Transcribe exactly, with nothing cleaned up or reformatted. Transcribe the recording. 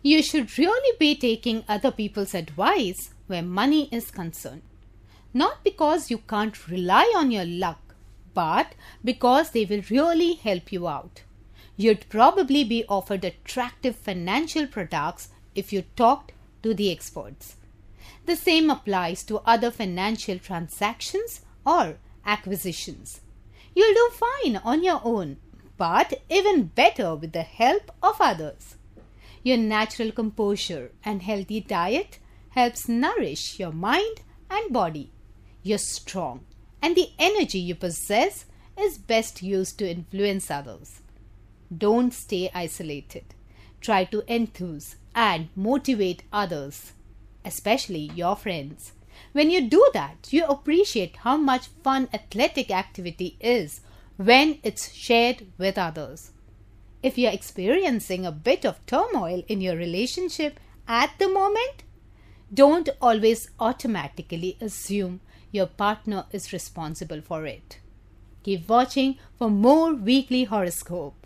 You should really be taking other people's advice where money is concerned. Not because you can't rely on your luck, but because they will really help you out. You'd probably be offered attractive financial products if you talked to the experts. The same applies to other financial transactions or acquisitions. You'll do fine on your own, but even better with the help of others. Your natural composure and healthy diet helps nourish your mind and body. You're strong, and the energy you possess is best used to influence others. Don't stay isolated. Try to enthuse and motivate others, especially your friends. When you do that, you appreciate how much fun athletic activity is when it's shared with others. If you're experiencing a bit of turmoil in your relationship at the moment, don't always automatically assume your partner is responsible for it. Keep watching for more weekly horoscope.